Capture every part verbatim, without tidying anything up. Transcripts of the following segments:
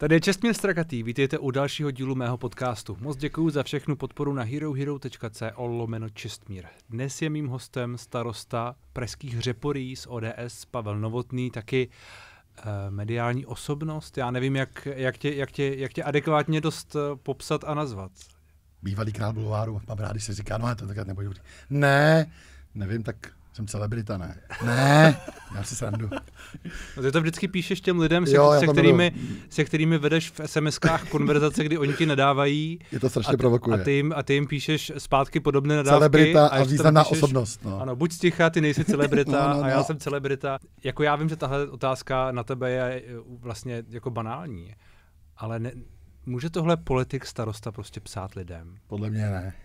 Tady je Čestmír Strakatý, vítejte u dalšího dílu mého podcastu. Moc děkuju za všechnu podporu na herohero tečka co lomeno Čestmír. Dnes je mým hostem starosta pražských Řeporí z O D S Pavel Novotný, taky uh, mediální osobnost. Já nevím, jak, jak, tě, jak, tě, jak tě adekvátně dost uh, popsat a nazvat. Bývalý král bulváru, mám rád, když se říká, no to tak nebudu. Ne, nevím, tak jsem celebrita, ne. Ne, já si srandu. No ty to vždycky píšeš těm lidem, se, jo, se, kterými, se kterými vedeš v es em eskách konverzace, kdy oni ti nadávají. Je to strašně provokuje. A ty, jim, a ty jim píšeš zpátky podobné nadávky. Celebrita a, a významná píšeš, osobnost. No. Ano, buď sticha, ty nejsi celebrita no, no, no. a já jsem celebrita. Jako já vím, že tahle otázka na tebe je vlastně jako banální, ale ne, může tohle politik starosta prostě psát lidem? Podle mě ne.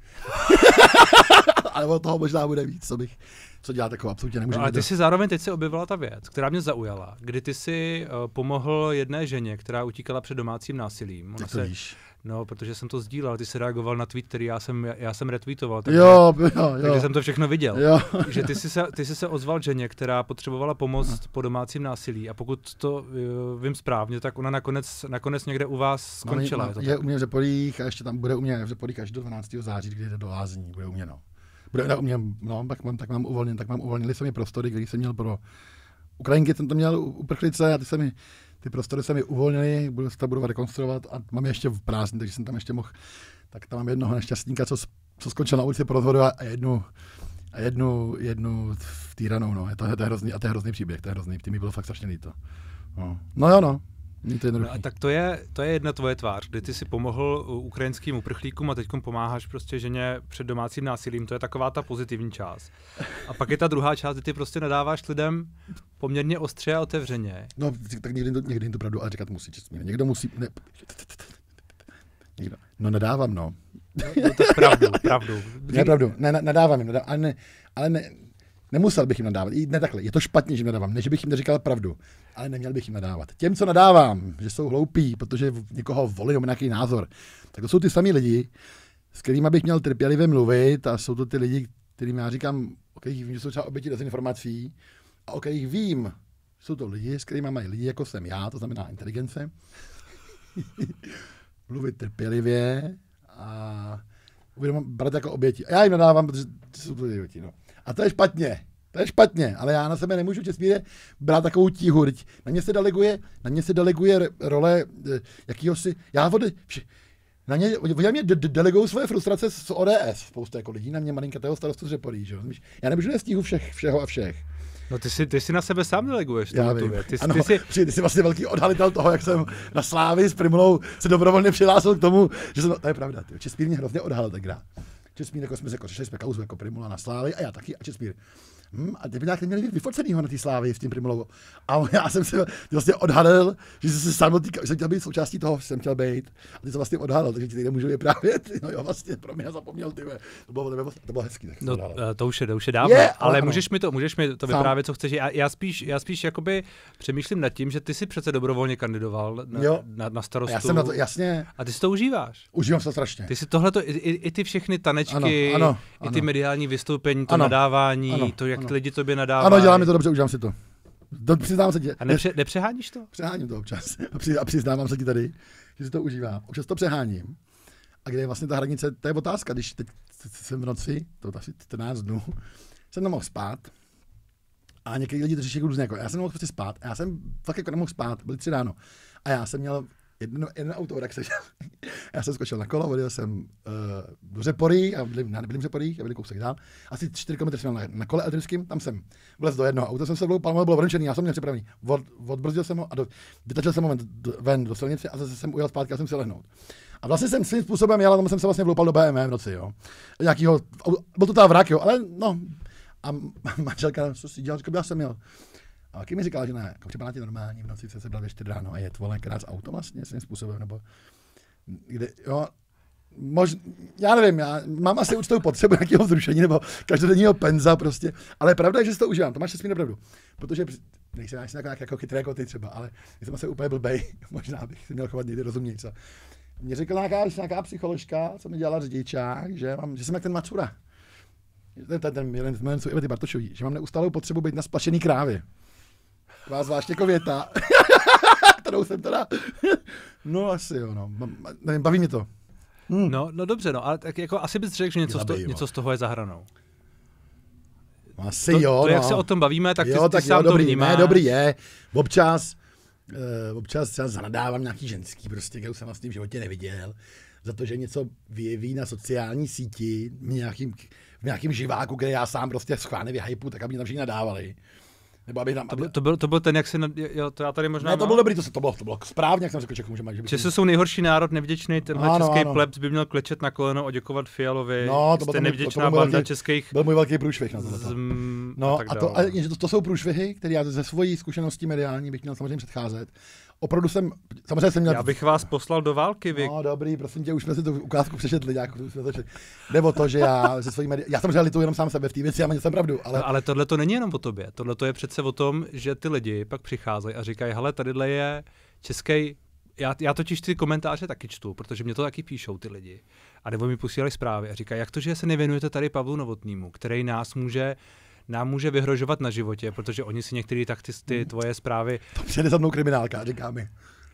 Ale od toho možná bude víc, co bych, co dělat jako absolutně nemůžu. No, ale ty si zároveň teď se objevila ta věc, která mě zaujala, kdy ty si uh, pomohl jedné ženě, která utíkala před domácím násilím. Ty to se, víš. No, protože jsem to sdílel, ty si reagoval na tweet, který já jsem, já jsem retweetoval, takže, jo, jo, jo. takže jsem to všechno viděl. Jo. Že ty jsi, se, ty jsi se ozval ženě, která potřebovala pomoc no. po domácím násilí a pokud to uh, vím správně, tak ona nakonec, nakonec někde u vás skončila. No, je to je tak? u mě v Řeporích a ještě tam bude u mě v Řeporích až do dvanáctého září, kdy jde do lázní, bude u mě, no. Bude u mě, no, tak mám, tak mám uvolněn, tak mám uvolnili se mi prostory, který jsem měl pro Ukrajinky, jsem to měl uprchlice a ty se mi, ty prostory se mi uvolnili, budu se to budu rekonstruovat a mám je ještě v prázdní, takže jsem tam ještě mohl, tak tam mám jednoho nešťastníka, co, co skončil na ulici po rozhodu a jednu, a jednu, jednu v týranou, no, je to, to je hrozný, a to je hrozný příběh, to je hrozný, ty mi bylo fakt strašně líto. No, no jo, no. No, tak to je, to je jedna tvoje tvář, kdy ty si pomohl ukrajinským uprchlíkům a teď pomáháš prostě ženě před domácím násilím, to je taková ta pozitivní část. A pak je ta druhá část, kdy ty prostě nadáváš lidem poměrně ostře a otevřeně. No, tak někdy to, někdy to pravdu, ale říkat musí Čestmír. Někdo musí, ne, někdo, no nadávám, no. No to je pravdu, pravdu. Ne, pravdu, ne, nadávám jim, nadávám, ale ne, ale ne, nemusel bych jim nadávat, I ne takhle, je to špatně, že jim nadávám, ne, že bych jim neříkal pravdu, ale neměl bych jim nadávat. Těm, co nadávám, že jsou hloupí, protože někoho volí nebo nějaký názor, tak to jsou ty samý lidi, s kterými bych měl trpělivě mluvit a jsou to ty lidi, kterým já říkám, o kterých vím, že jsou třeba oběti dezinformací a o kterých vím, jsou to lidi, s kterými mají lidi, jako jsem já, to znamená inteligence, mluvit trpělivě a brát jako oběti. A já jim nadávám, protože jsou to idioti, no. A to je špatně, to je špatně, ale já na sebe nemůžu Čestmíre brát takovou tíhu. Na mě se deleguje, na mě se deleguje role jakýhosi, já vody, vše, na mě, oni mě de- de- delegují svoje frustrace z O D S, spousta jako lidí, na mě malinkatého starostu z Řeporí, že jo. Já nemůžu nést tíhu všech, všeho a všech. No ty si, ty si na sebe sám deleguješ. Já vím. Ty, ano, ty, jsi... ty jsi vlastně velký odhalitel toho, jak jsem na Slávii s Primulou se dobrovolně přihlásil k tomu, že jsem, to je pravda, ty. Čestmír mě hrozně odhalil tenkrát. Čestmír, jako jsme se jako řešili jsme kauzu jako Primula na Slávii a já taky a Čestmír. Hmm, a ty by nějak neměli vyfocenýho na té Slávii s tím Primulou. A já jsem se vlastně odhalil, že jsem se sám dotýkal, že jsem chtěl být součástí toho, jsem chtěl být. A ty se vlastně odhalil, takže ti teď nemůžu vyprávět. No jo, vlastně pro mě zapomněl, ty. To bylo, to bylo hezký. Tak no, to už je, to už je dávno, je, ale ano. můžeš mi to, můžeš mi to vyprávět, co chceš. Já, já spíš, já spíš jakoby přemýšlím nad tím, že ty si přece dobrovolně kandidoval na, na, na starostu. Já jsem na to, jasně. A ty si to užíváš. Užívám se strašně. Ty si tohleto, i, i, i ty všechny tanečky, ano, ano, i ty ano. mediální vystoupení, to ano, nadávání, ano, to, jak ano. ty lidi tobě nadávají. Ano, děláme to dobře, užívám si to. Do, přiznám se ti. A nepře, nepřeháníš to? Přeháním to občas. A, při, a přiznávám se ti tady, že si to užívám. Občas to přeháním. A kde je vlastně ta hranice, to je otázka, když teď jsem v noci, to asi čtrnáct dnů, jsem nemohl spát. A někteří lidi to řeší různě jako, já jsem nemohl prostě spát. A já jsem fakt jako nemohl spát, byly tři ráno. A já jsem měl jedno, jedno auto, tak se já jsem skočil na kolo, odjel jsem uh, do Řeporí, a byli, ne, nebyli v Řeporích, a byli kousek dál. Asi čtyři kilometry jsem měl na, na kole elektrickým, tam jsem vlez do jednoho auta, jsem se vloupal, bylo vrnčený, já jsem měl připravený. Od, odbrzdil jsem ho a do, vytačil jsem ho do, ven do silnice a zase jsem ujel zpátky a jsem si lehnout. A vlastně jsem svým způsobem jel, tam jsem se vlastně vloupal do B M W v noci, jo. Nějakýho, byl to ta vrak, jo, ale no. A manželka, co si dělal, říkal, já jsem měl. A taky mi říkala, že ne, jako připadá ti normální, v noci se sebral ve čtyři ráno a jet, vole, krát z auto vlastně svým způsobem, nebo kde, jo, mož, já nevím, já mám asi určitou potřebu nějakého vzrušení, nebo každodenního penza prostě, ale pravda je, že si to užívám, to máš Čestmír pravdu, protože nejsem jako, jako chytré koty třeba, ale jsem asi úplně blbej, možná bych si měl chovat někdy rozumněji, co. Mě řekla nějaká, nějaká psycholožka, co mi dělala řidičák, že, mám, že jsem jak ten Macura, ten, ten, ten jeden z jmenů Ivety Bartošový, že mám neustálou potřebu být na splašený krávě. Taková zvláště jako věta. kterou jsem teda... No asi jo, no. Nevím, baví mě to. Hmm. No, no dobře, no, ale tak jako asi bys řekl, že něco, Zabij, z, to, něco z toho je za hranou. Asi to, jo, to, no. jak se o tom bavíme, tak ty, jo, ty tak sám jo, to dobrý, vnímáš. Ne, dobrý je. Občas, uh, občas třeba zanadávám nějaký ženský, prostě, kterou jsem vlastně v životě neviděl, za to, že něco vyjeví na sociální síti, v nějakým, v nějakým živáku, kde já sám prostě schválně vyhypu, tak aby mě tam všichni nadávali. Nebo aby tam, to, byl, to, byl, to byl ten, jak se, jo, to já tady možná Ne, to bylo dobrý, to, to, bylo, to bylo správně, jak jsem řekl Čechům, že mají. Že Češi jsou nejhorší národ, nevděčný, tenhle ano, český ano. plebs by měl klečet na koleno a děkovat Fialovi. No, to jste byl nevděčná banda velký, českých. Byl můj velký průšvih na tohle. No a, a, to, a to, to jsou průšvihy, které já ze svojí zkušenosti mediální bych měl samozřejmě předcházet. Opravdu jsem, samozřejmě jsem měl... Já bych vás poslal do války, vy. No dobrý, prosím tě, už jsme si tu ukázku přečetli nějakou. Jde o to, že já ze svojí medi... Já samozřejmě lituju jenom sám sebe v té věci, já mám jsem pravdu, ale... No, ale tohle to není jenom o tobě, tohle to je přece o tom, že ty lidi pak přicházejí a říkají, hele, tadyhle je český. Já, já totiž ty komentáře taky čtu, protože mě to taky píšou ty lidi. A nebo mi posílají zprávy a říkají, jak to, že se nevěnujete tady Pavlu Novotnému, který nás může nám může vyhrožovat na životě, protože oni si některý tak ty, ty tvoje zprávy... To přijde za mnou kriminálka, říká mi.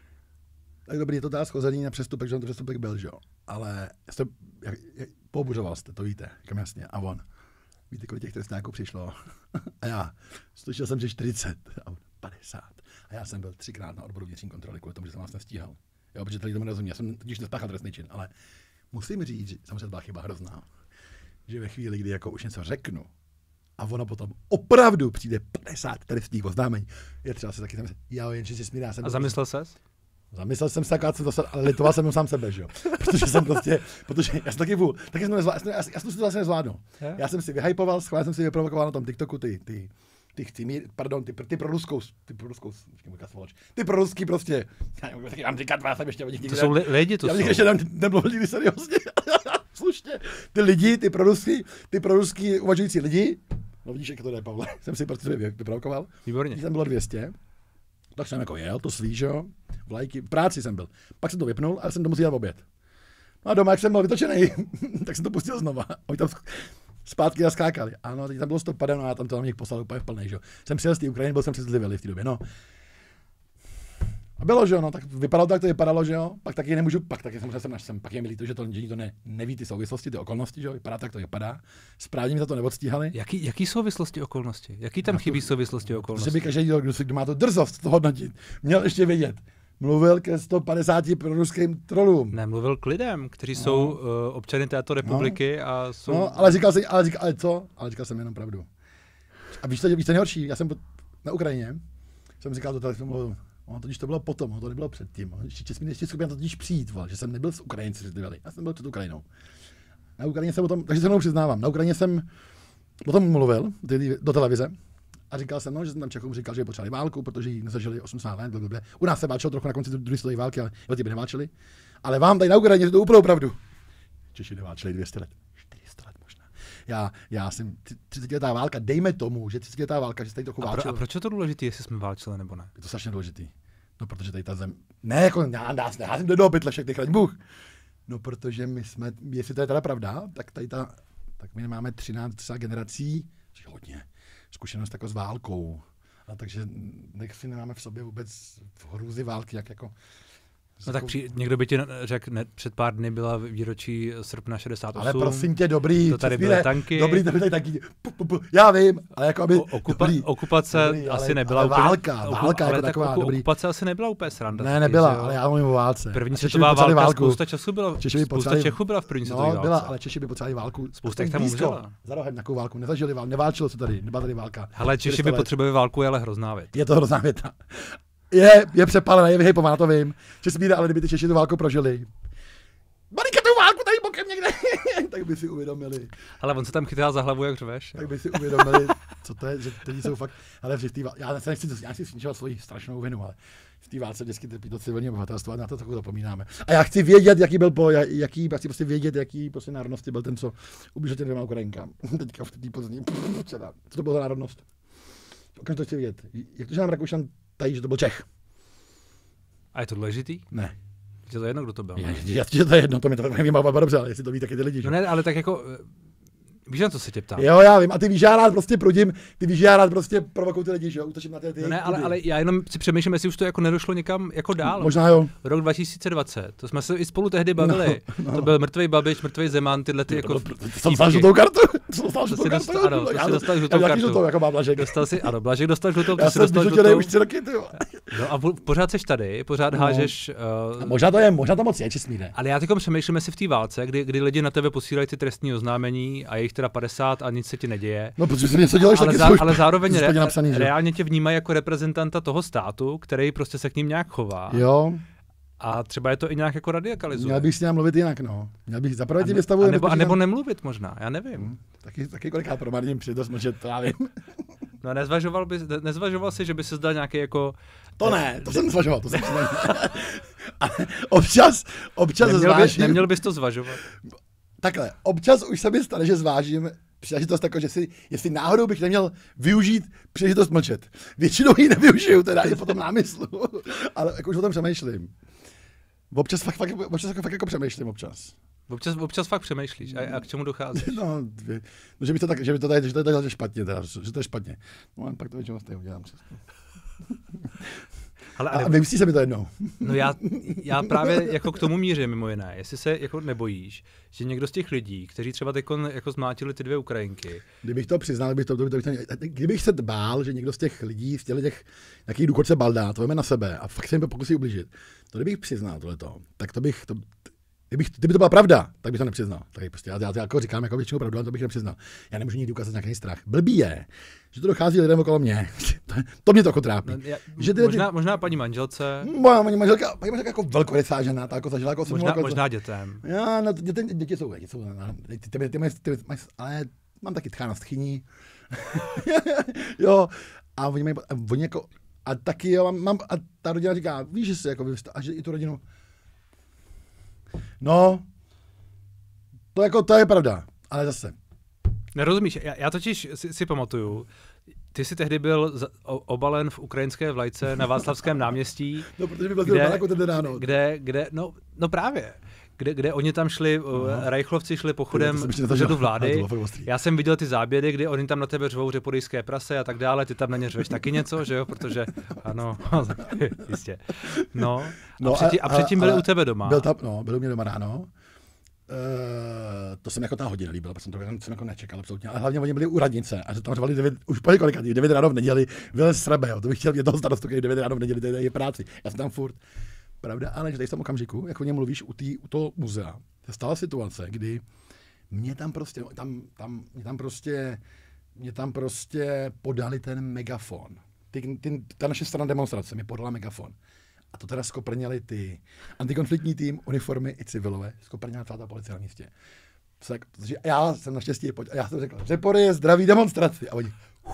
Tak dobrý, je to teda schozený na přestupek, že on to přestupek byl, že jo. Ale jste, jak, jak, pobuřoval jste, to víte, kam jasně. A on, víte, kolik těch trestňáků přišlo? A já, slyšel jsem, že čtyřicet, a on, padesát. A já jsem byl třikrát na odboru vnitřní kontroly, kvůli tomu, že jsem vás nestíhal. Jo, protože tady tomu nerozumí, já jsem totiž nespáchal trestný čin, ale musím říct, že samozřejmě byla chyba hrozná, že ve chvíli, kdy jako už něco řeknu, a ono potom opravdu přijde padesát trestních oznámení. Je třeba se taky zamyslet, já jenže si smírá. A zamyslel ses? Zamyslel jsem se, jsem dostal, ale litoval jsem sám sebe, že jo. Protože jsem prostě, protože já jsem taky vůl, taky jsem nezvládl, já, já jsem to vlastně nezvládnul. Yeah. Já jsem si vyhypoval, schválně jsem si vyprovokoval na tom TikToku ty, ty, ty chci mít, pardon, ty, ty pro ruskou, ty pro ruskou, ty pro ruský prostě, já nevím, taky mám říkat, já jsem ještě o nich nikdy. To jsou lidi, to já jsou. Já bych ještě nemluvil nikdy seriózně. Slušně, ty lidi, ty pro ruský, ty pro ruský uvažující lidi. No vidíš, jak to jde, Pavle. Jsem si prostě vyprovokoval. Výborně. Když tam bylo dvě stě, tak jsem jako jel, to sví, že jo, vlajky, v práci jsem byl. Pak jsem to vypnul a jsem to musel jít v oběd. No a doma, jak jsem byl vytočený, tak jsem to pustil znova. Oni tam zpátky zaskákali. Ano, teď tam bylo sto padem, no a tam to na mě poslal úplně v plnej, že jo. Jsem přijel z té Ukrajiny, byl jsem přeslivělý v té době, no. A bylo, že jo, no, tak vypadalo tak, to vypadalo, že jo, pak taky nemůžu, pak taky samozřejmě jsem, jsem pak je mi líto, že to, že nikdo ne, neví ty souvislosti, ty okolnosti, že jo, vypadá tak, to vypadá. Správně mi za to neodstíhali. Jaký, jaký souvislosti okolnosti? Jaký tam chybí souvislosti okolnosti? Že by každý, kdo, kdo má to drzost to hodnotit, měl ještě vědět. Mluvil ke sto padesáti proruským trolům. Ne, mluvil k lidem, kteří no. jsou uh, občany této republiky no. a jsou... No, ale říkal jsem, ale, říkal, ale co? Ale říkal jsem jenom pravdu. A víš, co je nejhorší? Já jsem na Ukrajině, jsem říkal to telefonu, no, totiž to bylo potom, no, to nebylo předtím. Ještě ještě skupina totiž přijít, vole, že jsem nebyl s Ukrajinci, já jsem byl před Ukrajinou. Na Ukrajině jsem o tom, takže se mnou přiznávám, na Ukrajině jsem o tom mluvil do televize a říkal jsem, no, že jsem tam Čechům říkal, že potřebovali válku, protože ji nezažili osmdesát let, blablabla. U nás se válčilo trochu na konci druhé světové války, ale ti by neválčili. Ale vám tady na Ukrajině je to úplnou pravdu. Češi neválčili dvě stě let. čtyři sta let možná. Já, já jsem třicetiletá válka, dejme tomu, že třicetiletá válka, že se tady trochu válčilo. A, pro, a proč je to důležité, jestli jsme válčili nebo ne? Je to strašně důležitý. No, protože tady ta zem, ne, jako já nás neházím do pytle, však chraň Bůh. No, protože my jsme, jestli to je teda pravda, tak tady ta, tak my máme třináct generací, což je hodně, zkušenost jako s válkou. A takže nech si nemáme v sobě vůbec v hrůzy války, jak jako... No tak při, někdo by ti řekl, ne, před pár dny byla výročí srpna šedesát osm. Ale prosím tě, dobrý. To tady byly tanky. Dobrý, to byly tanky. Pu, pu, pu. Já vím, ale jako aby... Okupa, dobrý, okupace dobrý, asi ale, nebyla ale úplně... válka, válka oku, jako ale taková, tak dobrý. Okupace asi nebyla úplně sranda. Ne, nebyla, ale já mluvím o válce. První světová válka, válku. spousta času byla, Češi by spousta Čechů byla v první světové válce. No, byla, ale Češi by potřebovali válku. Spousta jich tam umřela. Za rohem takovou válku, nezažili válku, neválčilo se tady, nebyla tady válka. Hele, Češi by potřebovali válku, je ale hrozná věc. Je to hrozná věta. Je, je přepálená, je vyhypovaná, to vím. Čes míra, ale kdyby ty Češi tu válku prožili. Malinka tu válku tady bokem někde, tak by si uvědomili. Ale on se tam chytá za hlavu, jak řveš. Tak by si uvědomili, co to je, že teď jsou fakt, ale v té válce, já se nechci, já si snižovat svoji strašnou vinu, ale v té válce vždycky trpí to civilní obyvatelstvo a na to takovou zapomínáme. A já chci vědět, jaký byl po, jaký, chci prostě vědět, jaký prostě národnosti byl ten, co ublížil těm dvěma Ukrajinkám. Teďka v té pozdní, co to bylo za národnost? Okamžitě to chci vědět. Jak to, že nám Rakušan tají, že to byl Čech? A je to důležitý? Ne. Je to jedno, kdo to byl. Je, je, je to jedno, to mi to nevím, ale dobře, ale jestli to ví taky ty lidi. No ne, ale tak jako Víš, na co se tě ptám? Jo, já vím. A ty víš, já rád prostě prudím, ty víš, já rád prostě provokuju ty lidi, že jo, útočím na ty, ty no ne, ale, ale já jenom si přemýšlím, jestli už to jako nedošlo někam jako dál. Možná jo. Rok dva tisíce dvacet, to jsme se i spolu tehdy bavili. No, no. To byl mrtvej Babiš, mrtvej Zeman, tyhle ty jako... To jsem dostal žlutou kartu. To jsem žlutou kartu. Ano, to si dostal žlutou kartu. Žlutou, jako má Blažek. Dostal si, ano, Blažek dostal žlutou, já ty si dostal žlutou. Já jsem už tři roky, ty jo. No a pořád seš tady, pořád no. hážeš... Uh, možná to je, možná to moc je, Čestmíre. Ale já teďkom přemýšlím, jestli v té válce, kdy, kdy lidi na tebe posílají ty trestní oznámení a je jich teda padesát a nic se ti neděje. No, protože jsi něco děláš, ale, taky zá, svůj, ale zároveň re, napsaný, reálně tě vnímají jako reprezentanta toho státu, který prostě se k ním nějak chová. Jo. A třeba je to i nějak jako radikalizuje. Měl bych s ním mluvit jinak, no. Měl bych zaprvé ti ne, vystavuje. A nebo, a nebo nemluvit možná, já nevím. Hmm. Taky, taky kolikrát promarním příležitost mlčet, to já vím. No nezvažoval, by, nezvažoval jsi, že by se zdal nějaký jako... To ne, to jsem zvažoval, to jsem si Ale občas, občas neměl zvážím. By, neměl bys to zvažovat. Takhle, občas už se mi stane, že zvážím příležitost takovou, že si, jestli náhodou bych neměl využít příležitost mlčet. Většinou ji nevyužiju, teda je potom námyslu, ale jako už o tom přemýšlím. Občas fakt, fakt, občas fakt, fakt jako přemýšlím občas. Občas, občas fakt přemýšlíš. A, a k čemu dochází? No, dvě, no, že by to tak, že by to tady, že to je špatně, teda, že to je špatně. No, pak to většinou stejně udělám přesně. Ale, ale, a vymyslí se mi to jednou. No já, já právě jako k tomu mířím mimo jiné. Jestli se jako nebojíš, že někdo z těch lidí, kteří třeba teď jako zmátili ty dvě Ukrajinky. Kdybych to přiznal, kdybych, to, to, to, to, kdybych se bál, že někdo z těch lidí, z těch, těch nějakých důchodce baldá, to veme na sebe a fakt se jim to pokusí ublížit. To kdybych přiznal tohleto, tak to bych, to, kdybych, kdyby to byla pravda, tak bych to nepřiznal. Tak prostě já, já to jako říkám jako většinou pravdu, ale to bych nepřiznal. Já nemůžu nikdy ukázat nějaký strach. Blbý je, že to dochází lidem okolo mě. To mě to jako trápí. No, já, že ty, možná, možná paní manželce. Moja paní manželka, paní manželka jako velkorysá žena, ta jako zažila jako možná, jako, možná dětem. Já, no, děti, děti jsou, děti jsou, ty, ty, ty, ty, ty, ty, ty, ale mám taky tchána stchyní. Jo, a oni mají, a oni jako, a taky jo, mám, mám, a ta rodina říká, víš, že jsi jako vyvstá, a že i tu rodinu. No, to jako, to je pravda, ale zase. Nerozumíš, já, já totiž si, si pamatuju, ty jsi tehdy byl z, o, obalen v ukrajinské vlajce na Václavském náměstí. No, protože by byl kde, jako ten ráno. Kde, kde, no, no právě. Kde, kde oni tam šli, uh, Rajchlovci šli pochodem v řadu vlády. Já jsem viděl ty záběry, kdy oni tam na tebe řvou, že podejské prase a tak dále, ty tam na ně řveš taky něco, že jo, protože ano, jistě. No, no a, předtím, a, a předtím byli u tebe doma. Byl tam, no, byl u mě doma ráno. Uh, to jsem jako ta hodina líbila, protože jsem to jsem jako nečekal absolutně, ale hlavně oni byli u radnice a že tam řvali devět, už po několikátý, devět ráno v neděli, vylez srabe, jo, to bych chtěl jednoho starostu, který devět ráno v neděli, to je práci, já jsem tam furt. Pravda, ale že tady v tom okamžiku, jak o něm mluvíš u, tý, u toho muzea, to stala situace, kdy mě tam prostě, tam, tam, mě tam prostě, mě tam prostě podali ten megafon. Ty, ty, ta naše strana demonstrace mi podala megafon. A to teda skoprněli ty antikonfliktní tým, uniformy i civilové, skoprněla celá ta policie na místě. Takže já jsem naštěstí, já jsem řekl, Řepory je zdraví demonstraci. A oni,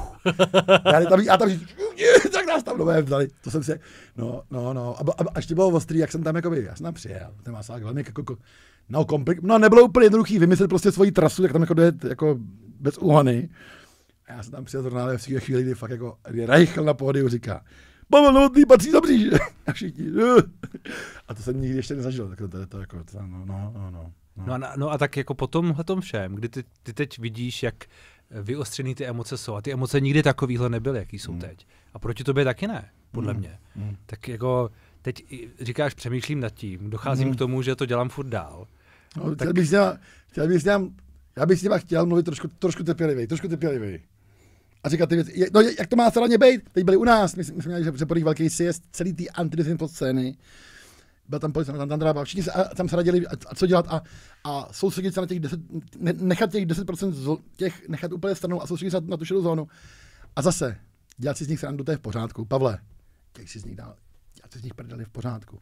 já tam, já tam říct, tak nás tam nové vzali. To jsem se, no, no, no. A, a, až to bylo ostrý, jak jsem tam jakoby, já jsem tam přijel. Ten masák velmi jako, no, komplik, no, nebylo úplně jednoduchý vymyslet prostě svoji trasu, jak tam jako dojet, jako bez úhony. A já jsem tam přijel zrovna v chvíli, kdy fakt jako, kdy Reichl na pódiu říká, Pavel Novotný patří za bříže. A všichni, a to jsem nikdy ještě nezažil, tak to je to jako, to, no, no, no, no. No a, no a tak jako po tomhletom všem, kdy ty, ty teď vidíš, jak vyostřený ty emoce jsou, a ty emoce nikdy takovýhle nebyly, jaký jsou hmm. teď. A proti tobě taky ne, podle hmm. mě. Hmm. Tak jako teď říkáš, přemýšlím nad tím, docházím hmm. k tomu, že to dělám furt dál. No, tak... Chtěl bych s něma, chtěl bych s něma, já bych s něma chtěl mluvit trošku, trošku trpělivej, trošku trpělivej. A říkat ty věci, no jak to má straně být, teď byli u nás, my, my jsme měli že podých velký sjezd celý ty antidezinfo scény. Byl tam policie, tam, tam drába, všichni se a, tam se radili, a, a co dělat a, a soustředit se na těch deset, ne, nechat těch deset procent těch, nechat úplně stranou a soustředit se na, na tu šedou zónu. A zase, dělat si z nich srandu, to je v pořádku. Pavle, dělat si z nich dál, dělat si z nich prdeli v pořádku.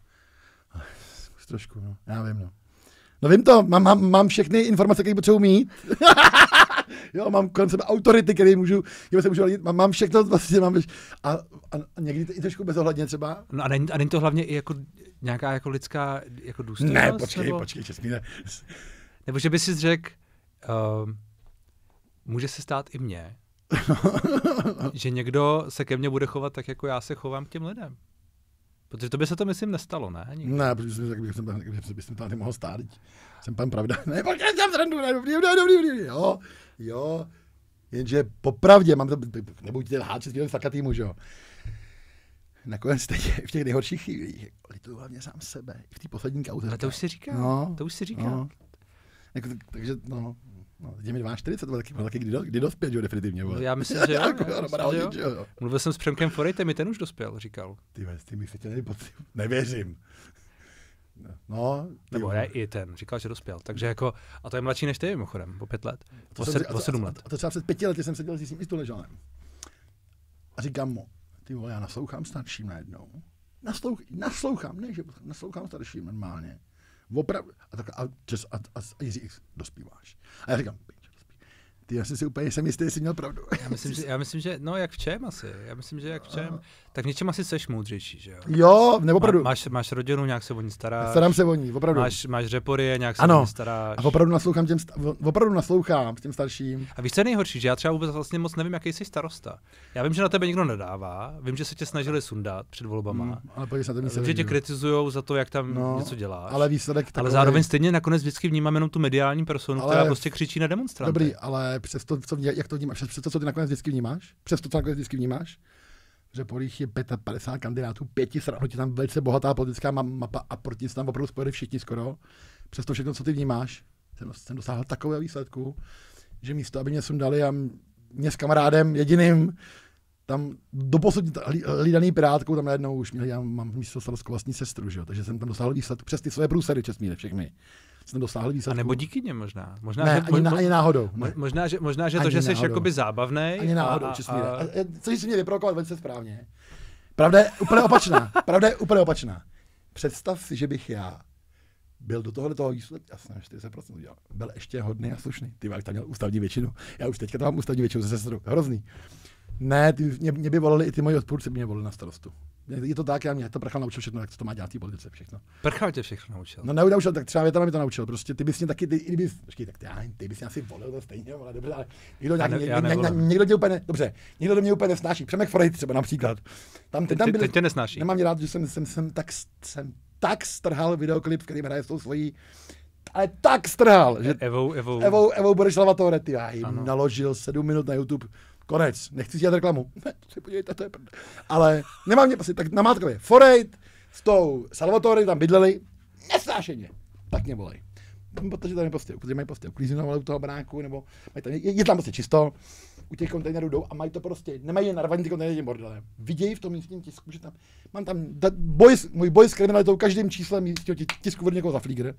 Už trošku, no, já vím, no. No vím to, mám, mám, mám všechny informace, které potřebuji mít. Jo, mám kolem sebe autority, které můžu, se můžu radit, mám, mám všechno, vlastně mám, a, a, a někdy i trošku bezohledně třeba. No a není, a není to hlavně i jako nějaká jako lidská jako důstojnost? Ne, počkej, nebo, počkej, česmíne. Nebo že by si řekl, uh, může se stát i mně, že někdo se ke mně bude chovat tak, jako já se chovám k těm lidem. Protože to by se to, myslím, nestalo, ne? Nikdy. Ne, protože jsem řekl, že jsem tam nemohl stát. Jsem pan pravda. Ne, pojď, já tam zrandu, ne, dobrý, dobrý, dobrý, dobrý, jo, jo. Jenže popravdě, mám to, nebuďte lhát, že jste fakt týmu, že jo. Nakonec teď v těch nejhorších chvílích, lituju hlavně sám sebe, i v té poslední kauze. Ale to už si říká, no, to už si říká. No. Jako, takže, no, no, je mi čtyřicet dva, to taky, taky kdy, do, kdy dospět, jo, definitivně. No, já myslím, že jo. jako, já myslím, hodit, že jo. jo. Mluvil jsem s Přemkem Forejtem, mi ten už dospěl, říkal. Ty s tím bych se tě nevěřím. No, nebo ne, i ten, říkal, že dospěl. Takže jako, a to je mladší než ty, mimochodem, o pět let, o, jsem, sed, a to, o sedm let. A to třeba před pěti lety jsem seděl s tím istoležanem. A říkám mu, ty vole, já naslouchám starším najednou. Naslouch, naslouchám, ne, že naslouchám starším normálně. Opravdu. A tak a, a, a, a Jiří X, dospíváš. A já říkám, ty, já jsem si úplně jsem jistý, jestli měl pravdu. Já myslím, že, já myslím, že, no jak v čem asi, já myslím, že jak v čem, tak v něčem asi seš moudřejší, že jo? Jo, nebo opravdu. Má, máš, máš rodinu, nějak se o ní staráš. Starám se o ní, opravdu. Máš, máš řepory, nějak se ano. o ní staráš. A opravdu naslouchám těm, opravdu naslouchám těm starším. A víš, co je nejhorší, že já třeba vůbec vlastně moc nevím, jaký jsi starosta. Já vím, že na tebe nikdo nedává, vím, že se tě snažili sundat před volbama. Hmm, ale pojď se na to vím, že tě kritizujou za to, jak tam no, něco děláš. Ale výsledek takový... Ale zároveň stejně nakonec vždycky vnímám jenom tu mediální personu, ale... která prostě křičí na demonstranty. Dobrý, ale přes to, co, jak to vnímáš, přes to, co ty nakonec vždycky vnímáš, přes to, co nakonec vždycky vnímáš, že po nich je padesát kandidátů, pěti stran, je tam velice bohatá politická mapa a proti se tam opravdu spojili všichni skoro. Přes to všechno, co ty vnímáš, jsem, jsem dosáhl takového výsledku, že místo, aby mě sundali a mě s kamarádem jediným, tam doposud hlídaný pirátkou, tam najednou už měl, já mám místo starostku vlastní sestru, že jo? Takže jsem tam dosáhl výsledku přes ty svoje průsery, Čestmíre, všechny. Jsem dosáhl výsledku. A nebo díky něm možná. možná ne, že, ani, mo, ani náhodou. Mo, možná, že, možná, že to, že jsi jakoby zábavnej. Ani náhodou, a, Čestmíre. A, a, což si mě vyprovokovat velice správně. Pravda je úplně opačná. Pravda je úplně opačná. Představ si, že bych já byl do tohohle toho výsledku, já jsem čtyřicet procent udělal, byl ještě hodný a slušný. Ty máš tam měl ústavní většinu. Já už teďka tam mám ústavní většinu se sestrou. Hrozný. Ne, ty, mě, mě by volili i ty moji odpůrci, mě volili na starostu. Je to tak, já mě to Prchal naučil všechno, jak to má dělat v politice, všechno. Prchal tě všechno naučil. No neučil, tak třeba větama mi to naučil, prostě ty bys mě taky, ty, i kdyby, počkej, tak ty, já, ty bys mě asi volil, to stejně, ale dobře, ale někdo, nějak, ne, ně, ně, ně, někdo mě úplně, dobře, někdo do mě úplně nesnáší, Přemek Forejt třeba například. Tam, ten, tam byl, ten tě nesnáší. Nemám mě rád, že jsem, jsem, jsem, tak, jsem tak strhal videoklip, v kterým hraje s tou svojí, ale tak strhal, že Evou, Evou, Evou, Evou Boreš Salvatore, ty, já jim naložil sedm minut na YouTube. Konec, nechci si dělat reklamu. Ne, to se podívejte, to je prd. Ale nemám mě, asi, tak na Mátkově. Forejt s tou Salvatore tam bydleli, nesnášeně. Tak mě volej. Protože tam je prostě, protože mají prostě uklízenou u toho baráku, nebo mají tam, je, je tam prostě čisto, u těch kontejnerů jdou a mají to prostě, nemají je narvaný ty kontejnery tím bordelem. Vidějí v tom místním tisku, že tam, mám tam boj, můj boj s kriminalitou každým číslem místního tisku od někoho za flígr.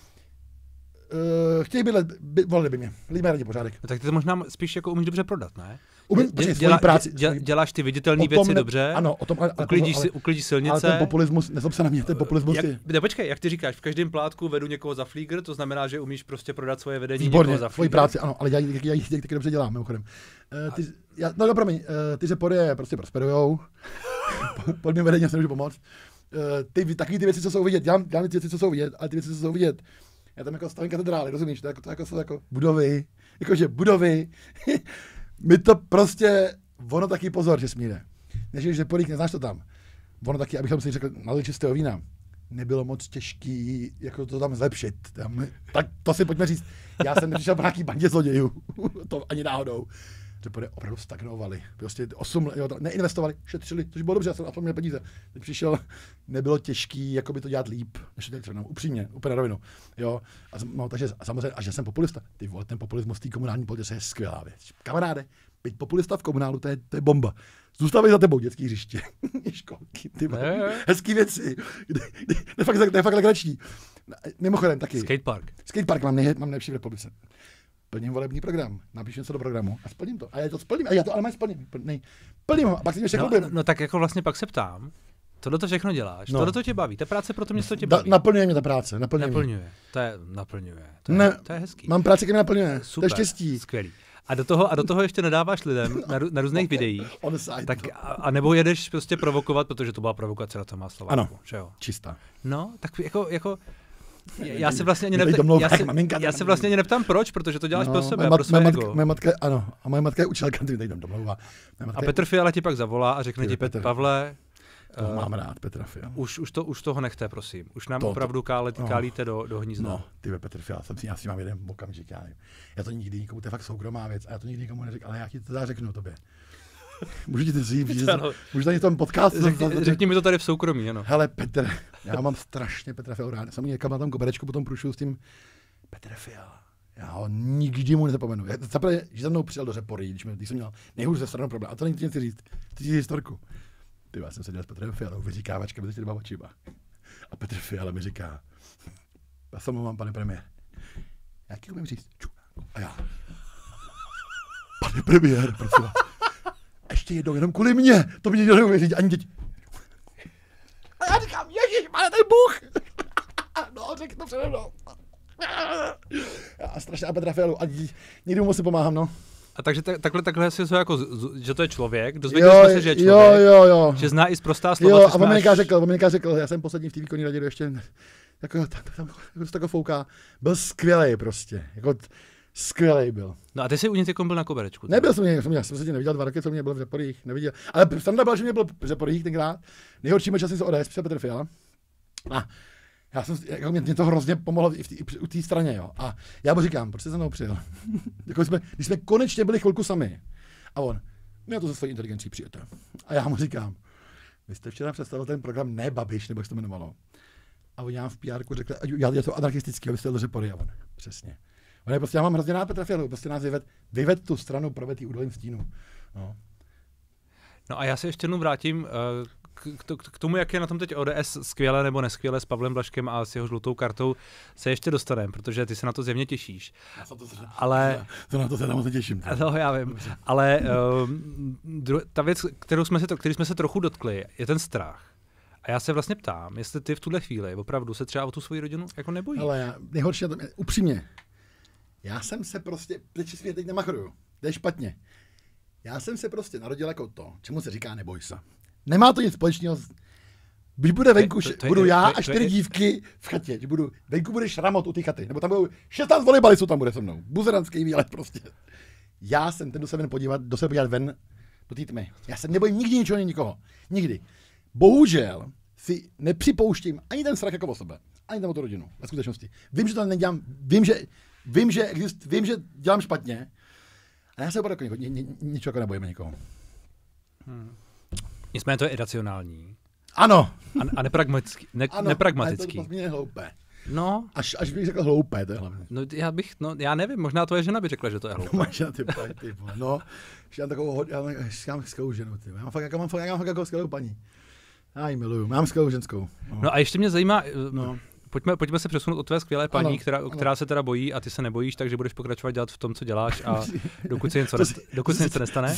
Uh, chtějí bydlet, by, volili by mě, lidi mají rádi pořádek. No, tak ty to možná spíš jako umíš dobře prodat, ne? Umím, Dě, dělá, práci, dělá, děláš ty viditelné věci ne, dobře, ano, o tom, ale, uklidíš, ale, si, uklidíš silnice. Ale ten populismus, nezlob se na mě, ten populismus jak, je... Ne, počkej, jak ty říkáš, v každém plátku vedu někoho za flígr, to znamená, že umíš prostě prodat svoje vedení Výborně, někoho za flígr. Výborně, práci, ano, ale já ji taky dobře dělám, mimochodem. Uh, ty, já, no, no, promiň, uh, ty řepory prostě prosperujou, pod mým vedením se nemůžu pomoct. Uh, ty, takový ty věci, co jsou vidět, dělám, dělám ty věci, co jsou vidět, ale ty věci, co jsou vidět, já tam jako stavím katedrály, rozumíš, to jako, to jako jsou jako budovy, jakože budovy, my to prostě, ono taky pozor, že smíre. Než že polík, neznáš to tam, ono taky, abychom si řekl, nalili čistého vína, nebylo moc těžký, jako to tam zlepšit, tam, tak to si pojďme říct, já jsem nepřišel po nějaký bandě zlodějů, to ani náhodou. Řepory opravdu stagnovali, prostě osm let, jo, neinvestovali, šetřili, což bylo dobře, já jsem aspoň měl peníze. Teď přišel, nebylo těžký, jako by to dělat líp, než to dělat, no, upřímně, úplně na rovinu, jo. A, no, takže a samozřejmě, a že jsem populista, ty vole, ten populismus v té komunální politice je skvělá věc. Kamaráde, být populista v komunálu, to je, to je bomba. Zůstávají za tebou dětský hřiště, školky, ty vole, hezký věci, to je fakt, to je fakt legrační. Mimochodem taky. Skatepark. Skatepark mám, nej, mám nejlepší v republice. Plním volební program, napíšu něco do programu a splním to. A já to splním, a já to ale mám splním. Plním, plním ho a pak si mě všechno no, no tak jako vlastně pak se ptám, tohle to všechno děláš, no. Tohle to tě baví, ta práce pro to město tě baví. Da, naplňuje mě ta práce, naplňuje. Naplňuje, mě. to je, naplňuje, to je, ne, to je hezký. Mám práci, která mě naplňuje, super, to je štěstí. Skvělý. A do toho, a do toho ještě nedáváš lidem na, na různých videích, tak a, a nebo jedeš prostě provokovat, protože to byla provokace na Tomá Slaváku. Ano, že jo? čistá. No, tak jako, jako já se vlastně ani neptám, já se, já se vlastně ani neptám proč, protože to děláš no, pro sebe, mat, pro své matka, ego. Moje matka, ano, a moje matka je učitelka, ty tady domlouvá. A Petr Fiala ti pak zavolá a řekne ti, Petr, Pavle, To uh, mám rád, Petra Fiala. Už, už, to, už toho nechte, prosím. Už nám to, opravdu kále, no, kálíte do, do hnízda. No, ty Petr Fiala, jsem si, já si mám jeden okamžik, já, já to nikdy nikomu, to je fakt soukromá věc, a já to nikdy nikomu neřekl, ale já ti to teda řeknu tobě. Můžu ti to říct, můžu tady v tom podcastu. Řekni, řekni mi to tady v soukromí, ano. Hele, Petr, já mám strašně Petra Fialu rád. Jsem někam na tom koberečku potom průšel s tím Petr Fiala. Já ho nikdy mu nezapomenu. Zaprvé, že za mnou přijel do Řepory, když, když jsem měl nejhůř ze stranou problém. A to není něco říct. Ty ti historku. Ty, já jsem seděl s Petrem Fialou, vyříkávačka mezi těma očima. A Petr Fiala mi říká, já se omlouvám, pane premiére. Jaký umím říct? Ču. A já. Pane premiére, prosím vás. Ještě jednou, jenom kvůli mě. To mě nikdo neuvěří, ani děti. A já říkám, ježiš, pane, ten Bůh. No, řekl to přede mnou. Já strašně a Petra Fialu, a někdy mu moc si pomáhám, no. A takže tak, takhle, takhle si to jako, že to je člověk, dozvěděli jsme se, že je člověk, jo, jo, jo. že zná i sprostá slova. Jo, a Vomenika až... řekl, Vomenika řekl, já jsem poslední v té výkonní radě ještě, jako, tam, tam, tam, tam fouká, byl skvělej prostě, jako skvělej byl. No a ty jsi u něj byl na koberečku. Nebyl jsem, jsem, já jsem se tě neviděl dva roky, co mě byl v Řeporích, neviděl, ale Standa byl, že mě byl v Řeporích tenkrát, nejhorší meč asi z O D S, přišel Petr Fiala. A já jsem, jako mě, mě to hrozně pomohlo i, v tý, i u té straně, jo. A já mu říkám, proč jsi se mnou přijel? Jako jsme, když jsme konečně byli chvilku sami. A on, já to se svojí inteligencí přijete. A já mu říkám, vy jste včera představil ten program Ne Babiš, nebo jak se to jmenovalo. A oni nám v P R ku řekli, já to anarchistický, abyste do Řepory. A on, přesně. On je prostě, já mám hrozně rád Petra Fialu, prostě nás vyved, vyved tu stranu, proved jí údolím stínu. No. No a já se ještě jednou vrátím uh, k, k, k tomu, jak je na tom teď O D S skvěle nebo neskvěle s Pavlem Blažkem a s jeho žlutou kartou, se ještě dostaneme, protože ty se na to zjevně těšíš. Já se to, ale to na to se tam těším. No, já vím. Ale uh, dru, ta věc, kterou jsme se, který jsme se trochu dotkli, je ten strach. A já se vlastně ptám, jestli ty v tuhle chvíli opravdu se třeba o tu svoji rodinu jako nebojíš. Ale já, nejhorší, upřímně, já jsem se prostě, teď si teď nemachruju, to je špatně. Já jsem se prostě narodil jako to, čemu se říká neboj se. Nemá to nic společného. Když bude venku, to, to, to budu je, já to, a čtyři je... dívky v chatě. Že budu, venku bude šramot u té chaty. Nebo tam budou šestnáct volejbalistů tam bude se mnou. Buzeranský výlet prostě. Já jsem ten, kdo se ven podívat, kdo se podívat ven do té tmy. Já se nebojím nikdy ničeho, nikoho. Nikdy. Bohužel si nepřipouštím ani ten strach jako o sebe. Ani tam o tu rodinu. Ve skutečnosti. Vím, že to nedělám. Vím, že, vím, že, exist, vím, že dělám špatně. A já se opravdu jako ničeho jako nebojím nikoho. Hmm. Nicméně to je iracionální. Ano. A, a nepragmatický. Ne, ano, nepragmatický. Ale to je hloupé. No. Až, až bych řekl hloupé, to je hlavně. No já bych, no já nevím, možná tvoje žena by řekla, že to je hloupé. No, žena, ty, ty, ty, no, že já takovou, já mám skvělou ženu, ty. Já mám fakt, já mám fakt, já mám fakt jako skvělou paní. Já ji miluju, mám skvělou ženskou. No, no a ještě mě zajímá, no. Pojďme, pojďme se přesunout od tvé skvělé paní, ano, která, ano. která se teda bojí a ty se nebojíš, takže budeš pokračovat dělat v tom, co děláš a dokud se něco, nest, dokud se něco nestane.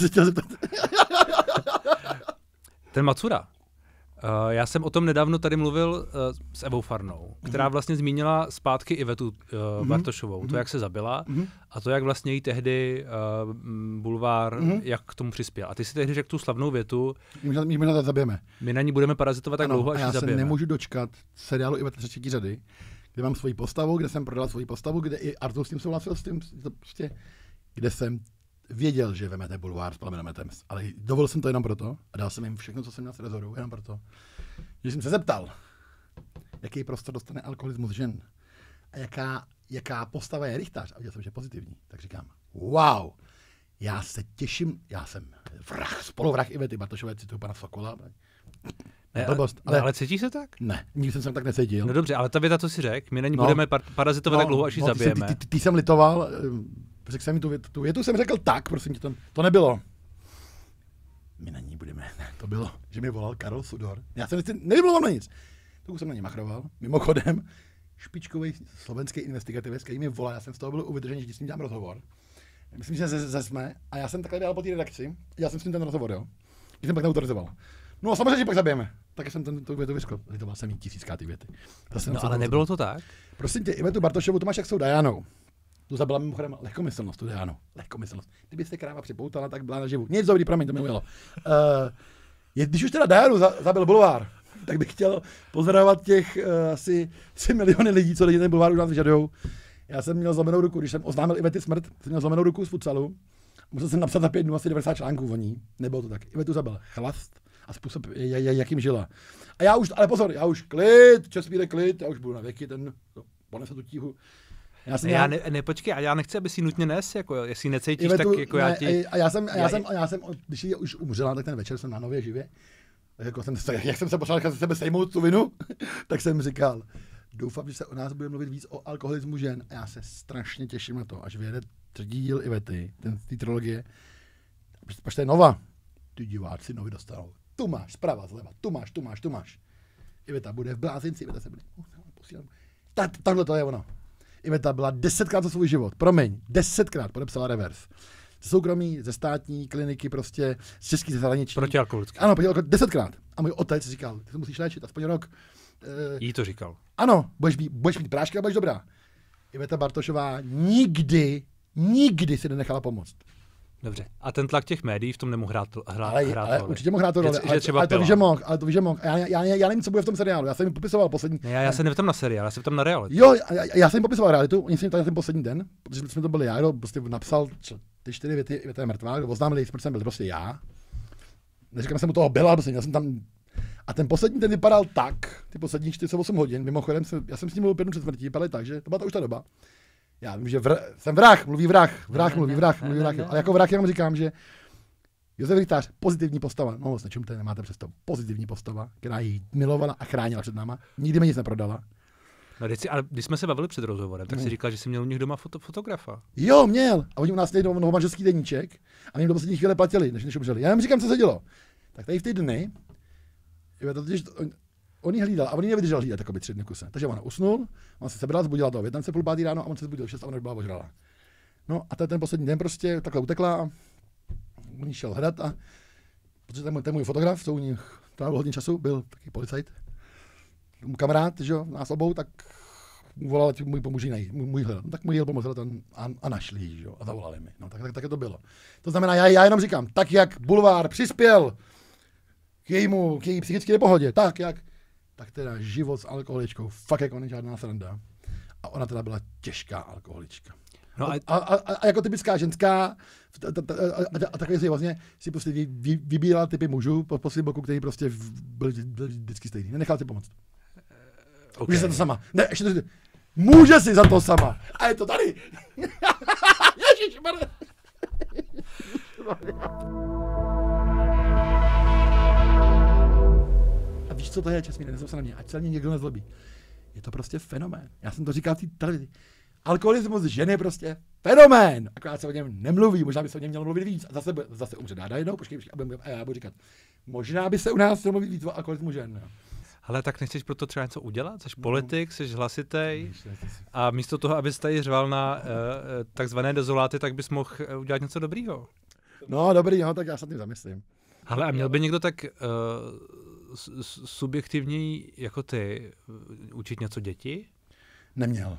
Ten Macura. Uh, já jsem o tom nedávno tady mluvil uh, s Evou Farnou, která vlastně zmínila zpátky Ivetu uh, mm-hmm. Bartošovou, mm-hmm. to, jak se zabila mm-hmm. a to, jak vlastně jí tehdy uh, Bulvár, mm-hmm. jak k tomu přispěl. A ty si tehdy řekl tu slavnou větu, my, my na to zabijeme. My na ní budeme parazitovat tak ano, dlouho, až ji zabijeme. Já se nemůžu dočkat seriálu Iveta třetí řady, kde mám svoji postavu, kde jsem prodal svoji postavu, kde i Artur s tím souhlasil, s tím, to prostě, kde jsem věděl, že vemete Bulvár s plamenometem, ale dovolil jsem to jenom proto a dal jsem jim všechno, co jsem měl z rezoru, jenom proto, že jsem se zeptal, jaký prostor dostane alkoholismus žen a jaká, jaká postava je rychtář. A viděl jsem, že je pozitivní. Tak říkám, wow, já se těším, já jsem vrah, spoluvrah Ivety Bartošové, cituju pana Sokola. Ne, blbost, ale, ale cítíš se tak? Ne, nikdy jsem se tak necítil. No dobře, ale ta věta, co jsi řekl, my na ní no, budeme par- parazitovat no, tak dlouho, až ji no, zabijeme. Ty, ty, ty, ty jsem litoval, řekl jsem mi tu větu, tu větu jsem řekl tak, prosím tě, to, to nebylo. My na ní budeme, ne, to bylo, že mi volal Karol Sudor. Já jsem nevymlouval na nic. Tu jsem na ně machroval, mimochodem, špičkový slovenský investigativec, který mi volá, já jsem z toho byl uvědožený, že s ním dělám rozhovor. Myslím, že se jsme a já jsem takhle dělal po té redakci, já jsem s ním ten rozhovor, jo. Když jsem pak neautorizoval. No a samozřejmě, že pak zabijeme. Tak jsem ten, tu větu vyskl. To byl jsem jí tisícká ty věty. No ale nebylo to tak? Prosím tě, Ivetu Bartošovu, to máš jak s tou Dianou. Tu zabila mimochodem lehkomyslnost, tu Dianu. Lehkomyslnost. Kdybyste kráva připoutala, tak byla naživu. Nic dobrý, promiň, to mi ujelo. Uh, je, když už teda Dianu za, zabil Bulvár, tak bych chtěl pozdravovat těch uh, asi tři miliony lidí, co lidi ten Bulvár u nás vyžadujou. Já jsem měl zlomenou ruku, když jsem oznámil Ivety smrt, jsem měl zlomenou ruku z futsalu. Musel jsem napsat za pět dnů asi devadesát článků o ní. Nebylo to tak. Ivetu zabil chlast a způsob, jakým žila. A já už, ale pozor, já už klid, Čestmíre klid, já už budu na věky, ten ponese tu tíhu. Já, jsem, já ne, ne, počkej, a já nechci, aby si nutně nes, jako, jestli necítíš, tak tu, jako ne, já ti... A já jsem, a já jsem, a já jsem, když ji už umřela, tak ten večer jsem na Nově živě, jako jsem, jak jsem se potřeboval se sebe sejmout tu vinu, tak jsem říkal, doufám, že se o nás bude mluvit víc o alkoholismu žen a já se strašně těším na to, až vyjede třetí díl Ivety, ten, té trilogie, až to je Nova, ty diváci Novy dostanou, tu máš, zprava, zleva, tu máš, tu máš, tu máš. Iveta bude v blázinci, Iveta se bude, Ta, takhle to je ono. Iveta byla desetkrát za svůj život, promiň, desetkrát podepsala revers. Ze soukromí, ze státní kliniky, prostě z český, ze zahraničí. Protialkoholický. Ano, protialkoholický, desetkrát. A můj otec říkal, ty se musíš léčit, aspoň rok. E, Jí to říkal. Ano, budeš mít, budeš mít prášky a budeš dobrá. Iveta Bartošová nikdy, nikdy si nenechala pomoct. Dobře. A ten tlak těch médií v tom nemohl hrát, hrát, ale, hrát ale roli. Určitě mohl hrát to roli, ale, ale to víš, že mohl, ale to víš, že mohl. Já, já, já, nevím, co bude v tom seriálu, já jsem jim popisoval poslední... Ne, já, já se nevím na seriál, já se tam na realitu. Jo, já, já jsem jim popisoval realitu, oni jsem jim tady ten poslední den, protože jsme to byli já, kdo prostě napsal čo, ty čtyři věty, Iveta je mrtvá, kdo oznámil, proč jsem byl prostě já. Neříkám, jsem u toho byl, ale prostě, já jsem tam... A ten poslední den vypadal tak, ty poslední čtyřicet osm hodin, mimochodem, jsem, já jsem s ním mluvil pět dnů před smrtí, vypadaly tak, že to byla to už ta doba. Já vím, že vr, jsem vrah, mluví vrah, vrah mluví vrah, mluví vrah, ale jako vrah jenom říkám, že Josef Rychtář, pozitivní postava, no moc nečumte, nemáte představu, pozitivní postava, která ji milovala a chránila před náma, nikdy mi nic neprodala. No, když, si, ale když jsme se bavili před rozhovorem, tak si říkal, že jsi měl u nich doma foto, fotografa. Jo, měl. A oni u nás měli doma manželský deníček a my jim do poslední chvíle platili, než než umřeli. Já jim říkám, co se dělo. Tak tady v ty dny, jo, to totiž, on, on ji hlídal a on ji nevydržel hlídat jakoby tři dny kuse. Takže ona usnul, on se sebral, zbudila toho Větnamce půl pátý ráno a on se zbudil šest a ona už byla ožralá. No a ten, ten poslední den prostě takhle utekla a on ji šel hledat a protože ten, ten můj fotograf, co u nich trávil hodně času, byl taky policajt, můj kamarád, že jo, nás obou, tak mu volal, ať můj pomůže najít, můj, můj hledat. No, tak můj jel pomoct hledat a, a našli ji, že jo, a zavolali mi. No tak, tak, tak to bylo. To znamená, já, já jenom říkám, tak jak Bulvár přispěl k jejímu, k její psychické nepohodě, tak jak, tak teda život s alkoholičkou, fakt jako není žádná sranda. A ona teda byla těžká alkoholička. No a, a, a, a jako typická ženská, a takhle si vlastně si prostě vy, vy, vybírala typy mužů po, po svým boku, který prostě byl, byl vždycky stejný. Nenechal si pomoct. Okay. Může se to sama. Ne, ještě to, může si za to sama. A je to tady. Ježišmarja. A víš, co to je, Česmíre, nezlob se na mě, ať se na mě někdo nezlobí. Je to prostě fenomén. Já jsem to říkal v té televizi. Alkoholismus ženy je prostě fenomén. Akorát se o něm nemluví, možná by se o něm mělo mluvit víc. A zase, zase umře dáda jednou, počkej, počkej, a já budu říkat, možná by se u nás mělo mluvit víc o alkoholismu žen. Jo. Ale tak nechceš pro to třeba něco udělat? Jsi politik, jsi hlasitej a místo toho, abys tady řval na uh, takzvané dezoláty, tak bys mohl udělat něco dobrýho. No dobrý, no, tak já se tím zamyslím. Ale a měl by někdo tak uh, subjektivní jako ty učit něco děti? Neměl.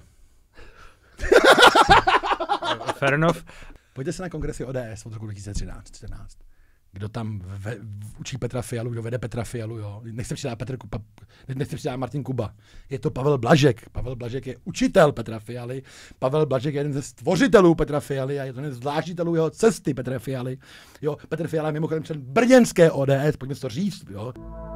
Fair enough. Pojďte se na kongresy O D S od roku dva tisíce třináct čtrnáct. Kdo tam ve, učí Petra Fialu, kdo vede Petra Fialu, jo. Nechce přidát Petr Kuba, nechce přidát Martin Kuba. Je to Pavel Blažek. Pavel Blažek je učitel Petra Fialy. Pavel Blažek je jeden ze stvořitelů Petra Fialy a je to jeden z dlážditelů jeho cesty Petra Fialy. Jo, Petr Fiala je mimochodem člen brněnské O D S, pojďme si to říct, jo.